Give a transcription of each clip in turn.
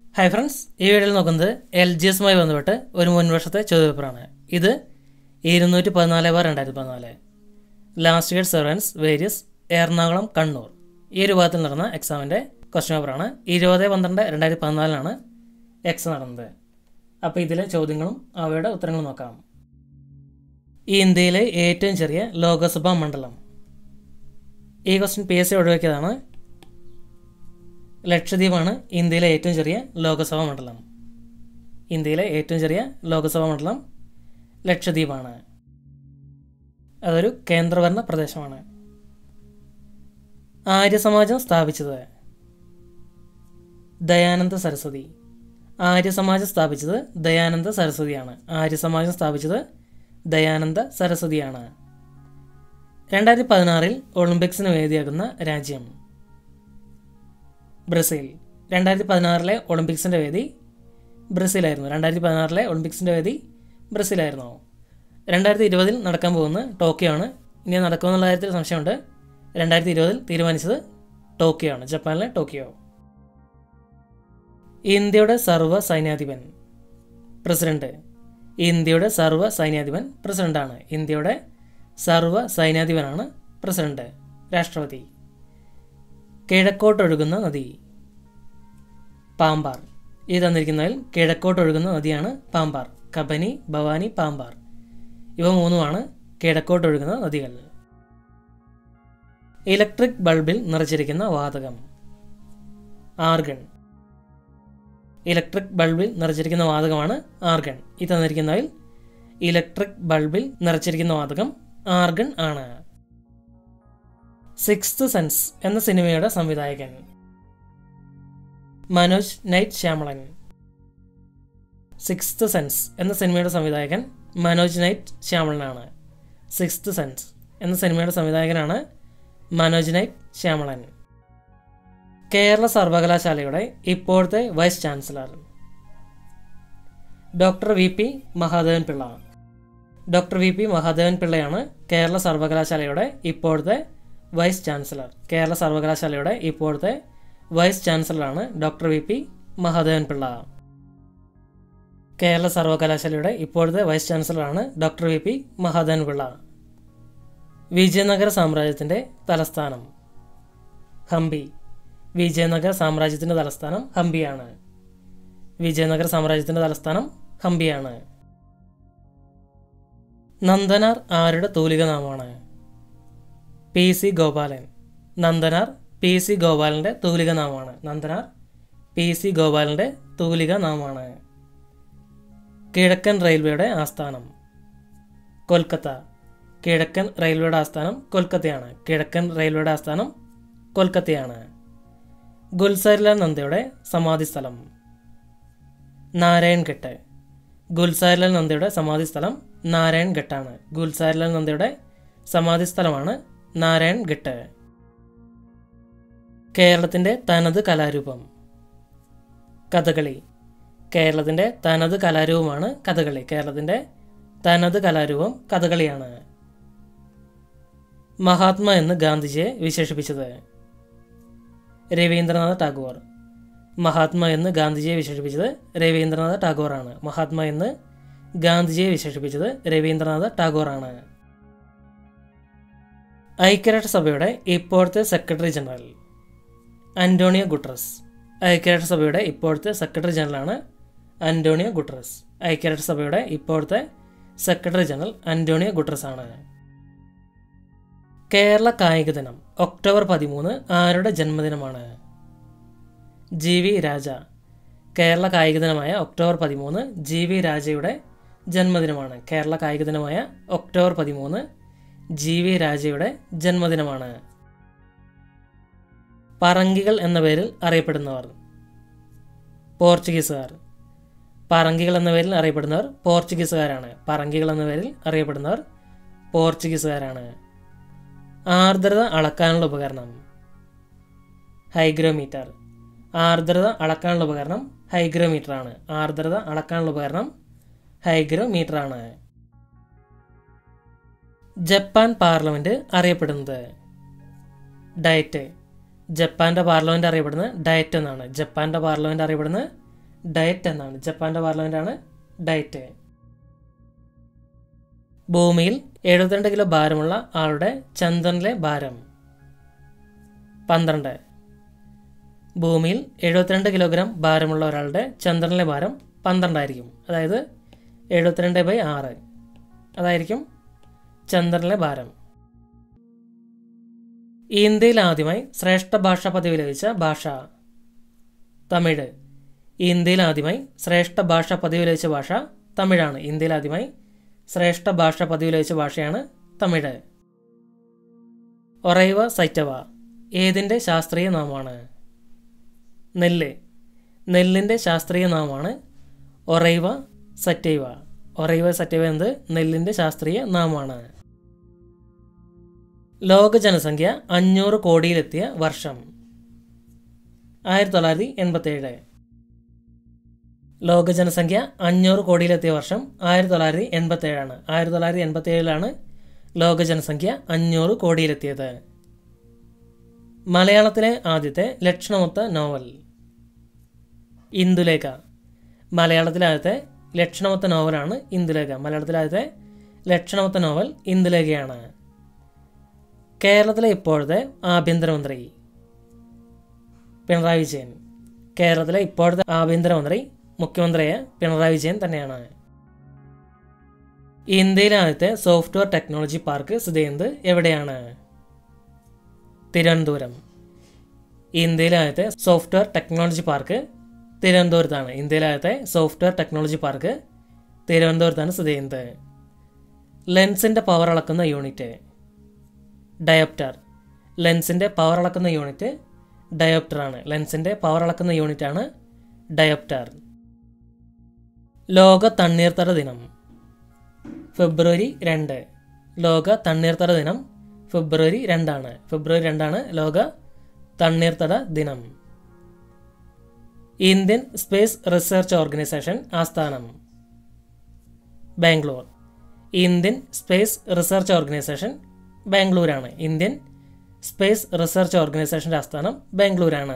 Hi friends, ഈ വീഡിയോയിൽ നോക്കുന്നത് LGSമായി ബന്ധപ്പെട്ട് ഒരു മുൻവർഷത്തെ ചോദ്യപേപ്പറാണ്. ഇത് 214/2014 last grade servants various Ernakulam Kannur ഈ ഒരു ഭാഗത്തിൽ നടന്ന എക്സാമിൻ്റെ ക്വസ്റ്റ്യൻ പേപ്പറാണ്. 20/12/2014 എക്സാം നടന്നത്. അപ്പോൾ ഇതിലെ ചോദ്യങ്ങളും അവയുടെ ഉത്തരങ്ങളും നോക്കാം. ഈ ഇന്ത്യയിലെ ഏറ്റവും ചെറിയ ലോകസഭാ മണ്ഡലം. ഈ ക്വസ്റ്റ്യൻ PSC ഒഴിവാക്കിയതാണ്. ലക്ഷദ്വീപാണ് ഇന്ത്യയിലെ ഏറ്റവും ചെറിയ ലോകസഭാ മണ്ഡലം. ഇന്ത്യയിലെ ഏറ്റവും ചെറിയ ലോകസഭാ മണ്ഡലം ലക്ഷദ്വീപാണ്. അതൊരു കേന്ദ്രഭരണ പ്രദേശമാണ്. ആര്യസമാജം സ്ഥാപിച്ചത് ദയാനന്ദ സരസ്വതി. ആര്യസമാജം സ്ഥാപിച്ചത് ദയാനന്ദ സരസ്വതിയാണ്. ആര്യസമാജം സ്ഥാപിച്ചത് ദയാനന്ദ സരസ്വതിയാണ്. 2016 ഒളിമ്പിക്സിന് വേദിയാകുന്ന രാജ്യം ബ്രസീൽ. 2016 ഒളിമ്പിക്സിൻ്റെ വേദി ബ്രസീലായിരുന്നു. 2016 ഒളിമ്പിക്സിൻ്റെ വേദി ബ്രസീലായിരുന്നു. 2020 നടക്കാൻ പോകുന്ന ടോക്കിയോ ആണ്. ഇനി നടക്കുമെന്നുള്ള കാര്യത്തിൽ സംശയമുണ്ട്. 2020 തീരുമാനിച്ചത് ടോക്കിയോ ആണ്, ജപ്പാനിലെ ടോക്കിയോ. ഇന്ത്യയുടെ സർവ്വ സൈന്യാധിപൻ പ്രസിഡന്റ്. ഇന്ത്യയുടെ സർവ്വ സൈന്യാധിപൻ പ്രസിഡന്റാണ്. ഇന്ത്യയുടെ സർവ്വ സൈന്യാധിപനാണ് പ്രസിഡന്റ്, രാഷ്ട്രപതി. കിഴക്കോട്ടൊഴുകുന്ന നദി പാമ്പാർ. ഈ തന്നിരിക്കുന്നതിൽ കിഴക്കോട്ടൊഴുകുന്ന നദിയാണ് പാമ്പാർ. കബനി, ഭവാനി, പാമ്പാർ ഇവ മൂന്നുമാണ് കിഴക്കോട്ടൊഴുകുന്ന നദികൾ. ഇലക്ട്രിക് ബൾബിൽ നിറച്ചിരിക്കുന്ന വാതകം ആർഗൺ. ഇലക്ട്രിക് ബൾബിൽ നിറച്ചിരിക്കുന്ന വാതകമാണ് ആർഗൺ. ഈ തന്നിരിക്കുന്നതിൽ ഇലക്ട്രിക് ബൾബിൽ നിറച്ചിരിക്കുന്ന വാതകം ആർഗൺ ആണ്. സിക്സ്ത് സെൻസ് എന്ന സിനിമയുടെ സംവിധായകൻ Manoj Night Shyamalan. Sixth sense എന്ന സിനിമയുടെ സംവിധായകൻ മനോജ് നൈറ്റ് ശ്യാമളനാണ്. സിക്സ്ത് സെൻസ് എന്ന സിനിമയുടെ സംവിധായകനാണ് മനോജ് നൈറ്റ് ശ്യാമളൻ. കേരള സർവകലാശാലയുടെ ഇപ്പോഴത്തെ vice chancellor doctor VP Mahadevan Pillai. Doctor VP Mahadevan പിള്ളയാണ് കേരള സർവകലാശാലയുടെ ഇപ്പോഴത്തെ വൈസ് ചാൻസലർ. കേരള സർവകലാശാലയുടെ ഇപ്പോഴത്തെ വൈസ് ചാൻസലറാണ് ഡോക്ടർ VP മഹാദേവൻ പിള്ള. കേരള സർവകലാശാലയുടെ ഇപ്പോഴത്തെ വൈസ് ചാൻസലറാണ് ഡോക്ടർ VP മഹാദേവൻ പിള്ള. വിജയനഗര സാമ്രാജ്യത്തിൻ്റെ തലസ്ഥാനം ഹംപി. വിജയനഗര സാമ്രാജ്യത്തിൻ്റെ തലസ്ഥാനം ഹംപിയാണ്. വിജയനഗര സാമ്രാജ്യത്തിൻ്റെ തലസ്ഥാനം ഹംപിയാണ്. നന്ദനാർ ആരുടെ തൂലിക നാമമാണ്? PC ഗോപാലൻ. നന്ദനാർ PC ഗോപാലൻ്റെ തൂലിക നാമമാണ്. നന്ദനാർ PC ഗോപാലൻ്റെ തൂലിക നാമമാണ്. കിഴക്കൻ റെയിൽവേയുടെ ആസ്ഥാനം കൊൽക്കത്ത. കിഴക്കൻ റെയിൽവേയുടെ ആസ്ഥാനം കൊൽക്കത്തയാണ്. കിഴക്കൻ റെയിൽവേയുടെ ആസ്ഥാനം കൊൽക്കത്തയാണ്. ഗുൽസാരിലാൽ നന്ദയുടെ സമാധിസ്ഥലം നാരായൺഘട്ട്. ഗുൽസാരിലാൽ നന്ദയുടെ സമാധിസ്ഥലം നാരായൺഘട്ടാണ്. ഗുൽസാരിലാൽ നന്ദയുടെ സമാധിസ്ഥലമാണ് നാരായൺഘട്ട്. കേരളത്തിൻ്റെ തനത് കലാരൂപം കഥകളി. കേരളത്തിൻ്റെ തനത് കലാരൂപമാണ് കഥകളി. കേരളത്തിൻ്റെ തനത് കലാരൂപം കഥകളിയാണ്. മഹാത്മാ എന്ന് ഗാന്ധിജിയെ വിശേഷിപ്പിച്ചത് രവീന്ദ്രനാഥ ടാഗോർ. മഹാത്മാ എന്ന് ഗാന്ധിജിയെ വിശേഷിപ്പിച്ചത് രവീന്ദ്രനാഥ ടാഗോറാണ്. മഹാത്മാ എന്ന് ഗാന്ധിജിയെ വിശേഷിപ്പിച്ചത് രവീന്ദ്രനാഥ ടാഗോറാണ്. ഐക്യരാഷ്ട്രസഭയുടെ ഇപ്പോഴത്തെ സെക്രട്ടറി ജനറൽ അന്റോണിയോ ഗുട്ടറസ്. ഐക്യരാഷ്ട്രസഭയുടെ ഇപ്പോഴത്തെ സെക്രട്ടറി ജനറലാണ് അന്റോണിയോ ഗുട്ടറസ്. ഐക്യരാഷ്ട്രസഭയുടെ ഇപ്പോഴത്തെ സെക്രട്ടറി ജനറൽ അന്റോണിയോ ഗുട്ടറസ് ആണ്. കേരള കായിക ദിനം ഒക്ടോബർ 13 ആരുടെ ജന്മദിനമാണ്? GV രാജ. കേരള കായിക ദിനമായ ഒക്ടോബർ 13 GV രാജയുടെ ജന്മദിനമാണ്. കേരള കായിക ദിനമായ ഒക്ടോബർ 13 GV രാജയുടെ ജന്മദിനമാണ്. പറങ്കികൾ എന്ന പേരിൽ അറിയപ്പെടുന്നവർ പോർച്ചുഗീസുകാർ. പറങ്കികൾ എന്ന പേരിൽ അറിയപ്പെടുന്നവർ പോർച്ചുഗീസുകാരാണ്. പറങ്കികൾ എന്ന പേരിൽ അറിയപ്പെടുന്നവർ പോർച്ചുഗീസുകാരാണ്. ആർദ്രത അളക്കാനുള്ള ഉപകരണം ഹൈഗ്രോമീറ്റർ. ആർദ്രത അളക്കാനുള്ള ഉപകരണം ഹൈഗ്രോമീറ്റർ ആണ്. ആർദ്രത അളക്കാനുള്ള ഉപകരണം ഹൈഗ്രോമീറ്റർ ആണ്. ജപ്പാൻ പാർലമെന്റ് അറിയപ്പെടുന്നത് ഡയറ്റ്. ജപ്പാന്റെ പാർലമെന്റ് അറിയപ്പെടുന്നത് ഡയറ്റ് എന്നാണ്. ജപ്പാന്റെ പാർലമെന്റ് അറിയപ്പെടുന്നത് ഡയറ്റ് എന്നാണ്. ജപ്പാന്റെ പാർലമെന്റാണ് ഡയറ്റ്. ഭൂമിയിൽ 72 കിലോ ഭാരമുള്ള ആളുടെ ചന്ദ്രനിലെ ഭാരം 12. ഭൂമിയിൽ 72 കിലോഗ്രാം ഭാരമുള്ള ഒരാളുടെ ചന്ദ്രനിലെ ഭാരം 12 ആയിരിക്കും. അതായത് 72/6 അതായിരിക്കും ചന്ദ്രനിലെ ഭാരം. ഇന്ത്യയിൽ ആദ്യമായി ശ്രേഷ്ഠ ഭാഷ പദവി ലഭിച്ച ഭാഷ തമിഴ്. ഇന്ത്യയിൽ ആദ്യമായി ശ്രേഷ്ഠ ഭാഷ പദവി ലഭിച്ച ഭാഷ തമിഴാണ്. ഇന്ത്യയിൽ ആദ്യമായി ശ്രേഷ്ഠ ഭാഷ പദവി ലഭിച്ച ഭാഷയാണ് തമിഴ്. ഒറൈവ സൈറ്റവ ഏതിൻ്റെ ശാസ്ത്രീയ നാമമാണ്? നെല്ല്. നെല്ലിൻ്റെ ശാസ്ത്രീയ നാമമാണ് ഒറൈവ സറ്റൈവ. ഒറൈവ സറ്റൈവ എന്നത് നെല്ലിൻ്റെ ശാസ്ത്രീയ നാമമാണ്. ലോക ജനസംഖ്യ 500 കോടിയിലെത്തിയ വർഷം 1987. ലോക ജനസംഖ്യ 500 കോടിയിലെത്തിയ വർഷം 1987 ആണ്. 1987 ലോക ജനസംഖ്യ 500 കോടിയിലെത്തിയത്. മലയാളത്തിലെ ആദ്യത്തെ ലക്ഷണമൊത്ത നോവൽ ഇന്ദുലേഖ. മലയാളത്തിലെ ആദ്യത്തെ ലക്ഷണമൊത്ത നോവലാണ് ഇന്ദുലേഖ. മലയാളത്തിലെ ആദ്യത്തെ ലക്ഷണമൊത്ത നോവൽ ഇന്ദുലേഖയാണ്. കേരളത്തിലെ ഇപ്പോഴത്തെ ആഭ്യന്തരമന്ത്രി പിണറായി വിജയൻ. കേരളത്തിലെ ഇപ്പോഴത്തെ ആഭ്യന്തരമന്ത്രി മുഖ്യമന്ത്രിയായ പിണറായി വിജയൻ തന്നെയാണ്. ഇന്ത്യയിലെ ആദ്യത്തെ സോഫ്റ്റ്വെയർ ടെക്നോളജി പാർക്ക് സ്ഥിതി ചെയ്യുന്നത് എവിടെയാണ്? തിരുവനന്തപുരം. ഇന്ത്യയിലെ ആദ്യത്തെ സോഫ്റ്റ്വെയർ ടെക്നോളജി പാർക്ക് തിരുവനന്തപുരത്താണ്. ഇന്ത്യയിലെ ആദ്യത്തെ സോഫ്റ്റ്വെയർ ടെക്നോളജി പാർക്ക് തിരുവനന്തപുരത്താണ് സ്ഥിതി ചെയ്യുന്നത്. ലെൻസിൻ്റെ പവർ അളക്കുന്ന യൂണിറ്റ് ഡയോപ്റ്റർ. ലെൻസിൻ്റെ പവർ അളക്കുന്ന യൂണിറ്റ് ഡയോപ്റ്ററാണ്. ലെൻസിൻ്റെ പവർ അളക്കുന്ന യൂണിറ്റാണ് ഡയോപ്റ്റർ. ലോക തണ്ണീർത്തട ദിനം ഫെബ്രുവരി 2. ലോക തണ്ണീർത്തട ദിനം ഫെബ്രുവരി 2 ഫെബ്രുവരി 2 ലോക തണ്ണീർത്തട ദിനം. ഇന്ത്യൻ സ്പേസ് റിസർച്ച് ഓർഗനൈസേഷൻ ആസ്ഥാനം Bangalore. Indian space research organisation ബാംഗ്ലൂരാണ്. ഇന്ത്യൻ സ്പേസ് റിസർച്ച് ഓർഗനൈസേഷൻ്റെ ആസ്ഥാനം ബാംഗ്ലൂരാണ്.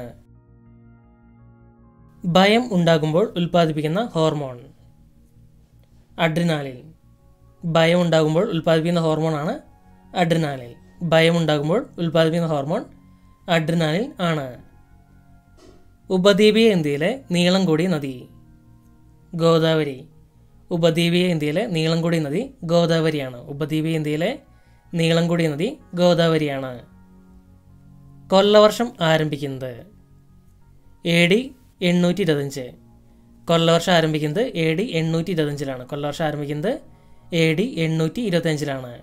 ഭയം ഉണ്ടാകുമ്പോൾ ഉൽപ്പാദിപ്പിക്കുന്ന ഹോർമോൺ അഡ്രിനാലിൻ. ഭയം ഉണ്ടാകുമ്പോൾ ഉൽപ്പാദിപ്പിക്കുന്ന ഹോർമോണാണ് അഡ്രിനാലിൻ. ഭയം ഉണ്ടാകുമ്പോൾ ഉൽപ്പാദിപ്പിക്കുന്ന ഹോർമോൺ അഡ്രിനാലിൻ ആണ്. ഉപദ്വീപീയ ഇന്ത്യയിലെ നീളം കൂടിയ നദി ഗോദാവരി. ഉപദ്വീപീയ ഇന്ത്യയിലെ നീളം കൂടിയ നദി ഗോദാവരിയാണ്. ഉപദ്വീപീയ ഇന്ത്യയിലെ നീളം കൂടിയ നദി ഗോദാവരിയാണ്. കൊല്ലവർഷം ആരംഭിക്കുന്നത് AD 825. കൊല്ലവർഷം ആരംഭിക്കുന്നത് AD 825. കൊല്ലവർഷം ആരംഭിക്കുന്നത് AD 825.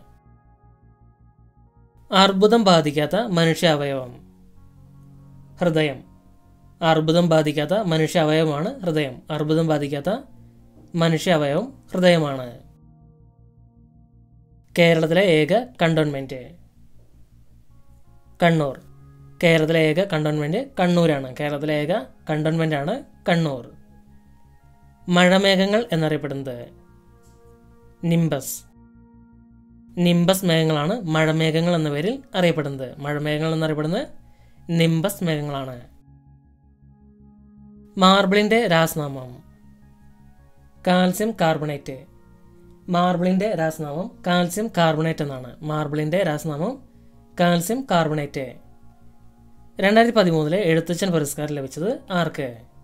അർബുദം ബാധിക്കാത്ത മനുഷ്യ അവയവം ഹൃദയം. അർബുദം ബാധിക്കാത്ത മനുഷ്യ അവയവമാണ് ഹൃദയം. അർബുദം ബാധിക്കാത്ത മനുഷ്യ അവയവം ഹൃദയമാണ്. കേരളത്തിലെ ഏക കണ്ടോൺമെൻറ്റ് കണ്ണൂർ. കേരളത്തിലെ ഏക കണ്ടോൺമെൻറ്റ് കണ്ണൂരാണ്. കേരളത്തിലെ ഏക കണ്ടോൺമെൻറ്റാണ് കണ്ണൂർ. മഴമേഘങ്ങൾ എന്നറിയപ്പെടുന്നത് നിംബസ്. നിംബസ് മേഘങ്ങളാണ് മഴമേഘങ്ങൾ എന്ന പേരിൽ അറിയപ്പെടുന്നത്. മഴമേഘങ്ങൾ എന്നറിയപ്പെടുന്നത് നിംബസ് മേഘങ്ങളാണ്. മാർബിളിൻ്റെ രാസനാമം കാൽസ്യം കാർബണേറ്റ്. മാർബിളിൻ്റെ രാസനാമം കാൽസ്യം കാർബണേറ്റ് എന്നാണ്. മാർബിളിൻ്റെ രാസനാമം കാൽസ്യം കാർബണേറ്റ്. 2013 എഴുത്തച്ഛൻ പുരസ്കാരം ലഭിച്ചത് ആർക്ക്?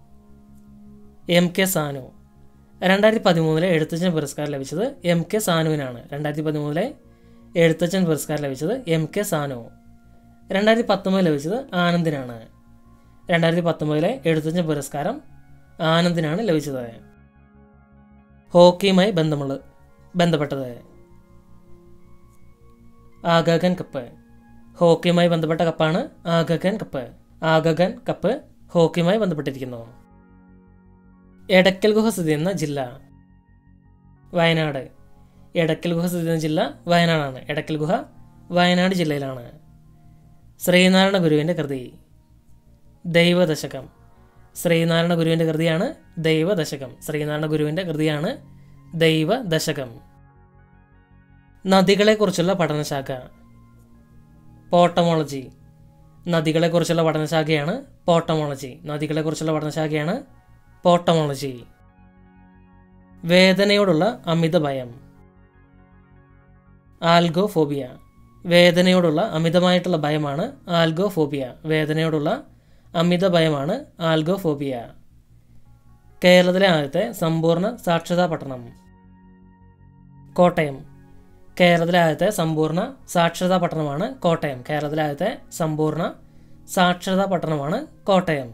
MK സാനു. 2013 എഴുത്തച്ഛൻ പുരസ്കാരം ലഭിച്ചത് MK സാനുവിനാണ്. 2013 എഴുത്തച്ഛൻ പുരസ്കാരം ലഭിച്ചത് MK സാനു. 2019 ലഭിച്ചത് ആനന്ദിനാണ്. 2019 എഴുത്തച്ഛൻ പുരസ്കാരം ആനന്ദിനാണ് ലഭിച്ചത്. ഹോക്കിയുമായി ബന്ധപ്പെട്ടത് ആഗാഖാൻ കപ്പ്. ഹോക്കിയുമായി ബന്ധപ്പെട്ട കപ്പാണ് ആഗാഖാൻ കപ്പ്. ആഗാഖാൻ കപ്പ് ഹോക്കിയുമായി ബന്ധപ്പെട്ടിരിക്കുന്നു. എടക്കൽ ഗുഹ സ്ഥിതി ചെയ്യുന്ന ജില്ല വയനാട്. എടക്കൽ ഗുഹ സ്ഥിതി ചെയ്യുന്ന ജില്ല വയനാടാണ്. എടക്കൽ ഗുഹ വയനാട് ജില്ലയിലാണ്. ശ്രീനാരായണ ഗുരുവിൻ്റെ കൃതി ദൈവദശകം. ശ്രീനാരായണ ഗുരുവിൻ്റെ കൃതിയാണ് ദൈവദശകം. ശ്രീനാരായണ ഗുരുവിൻ്റെ കൃതിയാണ് ദൈവദശകം. നദികളെക്കുറിച്ചുള്ള പഠനശാഖ പോട്ടമോളജി. നദികളെക്കുറിച്ചുള്ള പഠനശാഖയാണ് പോട്ടമോളജി. നദികളെക്കുറിച്ചുള്ള പഠനശാഖയാണ് പോട്ടമോളജി. വേദനയോടുള്ള അമിത ഭയം, ആൽഗോഫോബിയ. വേദനയോടുള്ള അമിതമായിട്ടുള്ള ഭയമാണ് ആൽഗോഫോബിയ. വേദനയോടുള്ള അമിത ഭയമാണ് ആൽഗോഫോബിയ. കേരളത്തിലെ ആദ്യത്തെ സമ്പൂർണ്ണ സാക്ഷരതാ പട്ടണം കോട്ടയം. കേരളത്തിലെ ആദ്യത്തെ സമ്പൂർണ്ണ സാക്ഷരതാ പട്ടണമാണ് കോട്ടയം. കേരളത്തിലെ ആദ്യത്തെ സമ്പൂർണ്ണ സാക്ഷരതാ പട്ടണമാണ് കോട്ടയം.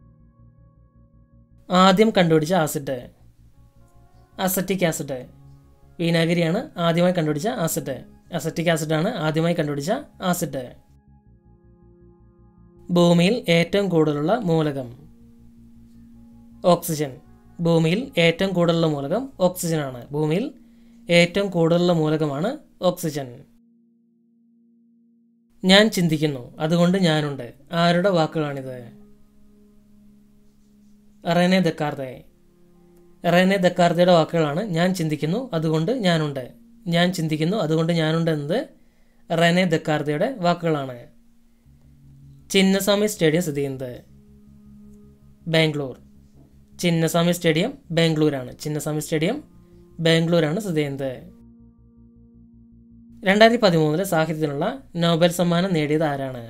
ആദ്യം കണ്ടുപിടിച്ച ആസിഡ് അസറ്റിക് ആസിഡ്. വിനാഗിരിയാണ് ആദ്യമായി കണ്ടുപിടിച്ച ആസിഡ്. അസറ്റിക് ആസിഡാണ് ആദ്യമായി കണ്ടുപിടിച്ച ആസിഡ്. ഭൂമിയിൽ ഏറ്റവും കൂടുതലുള്ള മൂലകം ഓക്സിജൻ. ഭൂമിയിൽ ഏറ്റവും കൂടുതലുള്ള മൂലകം ഓക്സിജനാണ്. ഭൂമിയിൽ ഏറ്റവും കൂടുതലുള്ള മൂലകമാണ് ഓക്സിജൻ. ഞാൻ ചിന്തിക്കുന്നു, അതുകൊണ്ട് ഞാനുണ്ട്. ആരുടെ വാക്കുകളാണിത്? റെനെ ദെക്കാർത്തെ. റെനെ ദെക്കാർത്തയുടെ വാക്കുകളാണ് ഞാൻ ചിന്തിക്കുന്നു അതുകൊണ്ട് ഞാനുണ്ട്. ഞാൻ ചിന്തിക്കുന്നു അതുകൊണ്ട് ഞാനുണ്ട് എന്നത് റെനെ ദെക്കാർത്തയുടെ വാക്കുകളാണ്. ചിന്നസ്വാമി സ്റ്റേഡിയം സ്ഥിതി ചെയ്യുന്നത് ബാംഗ്ലൂർ. ചിന്നസ്വാമി സ്റ്റേഡിയം ബാംഗ്ലൂരാണ്. ചിന്നസ്വാമി സ്റ്റേഡിയം ബാംഗ്ലൂരാണ് സ്ഥിതി ചെയ്യുന്നത്. 2013 സാഹിത്യത്തിനുള്ള നോബൽ സമ്മാനം നേടിയത് ആരാണ്?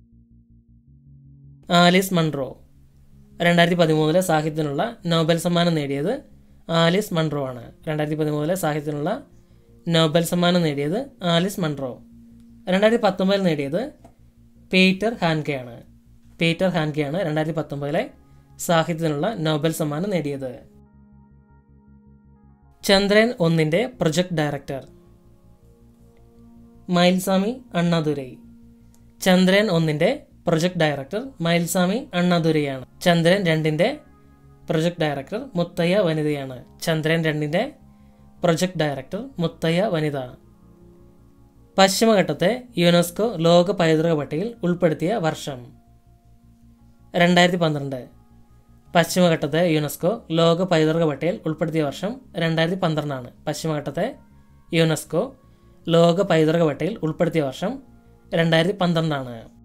Alice Munro. 2013 സാഹിത്യത്തിനുള്ള നോബൽ സമ്മാനം നേടിയത് ആലിസ് മൺറോ ആണ്. 2013 സാഹിത്യത്തിനുള്ള നോബൽ സമ്മാനം നേടിയത് ആലിസ് മൺറോ. 2019 നേടിയത് പീറ്റർ ഹാൻകെയാണ്. പീറ്റർ ഹാൻകെയാണ് 2019 സാഹിത്യത്തിനുള്ള നോബൽ സമ്മാനം നേടിയത്. Chandrayaan 1 project director Mylswamy Annadurai. Chandrayaan 1 project director Mylswamy അണ്ണാദുരൈയാണ്. ചന്ദ്രയാൻ 2 പ്രൊജക്ട് ഡയറക്ടർ മുത്തയ്യ വനിതയാണ്. Chandrayaan 2 project director Muthayya Vanitha. പശ്ചിമഘട്ടത്തെ യുനെസ്കോ ലോക പൈതൃക പട്ടികയിൽ ഉൾപ്പെടുത്തിയ വർഷം 2012. പശ്ചിമഘട്ടത്തെ യുനെസ്കോ ലോക പൈതൃക പട്ടികയിൽ ഉൾപ്പെടുത്തിയ വർഷം 2012 പശ്ചിമഘട്ടത്തെ യുനെസ്കോ ലോക പൈതൃക പട്ടികയിൽ ഉൾപ്പെടുത്തിയ വർഷം 2012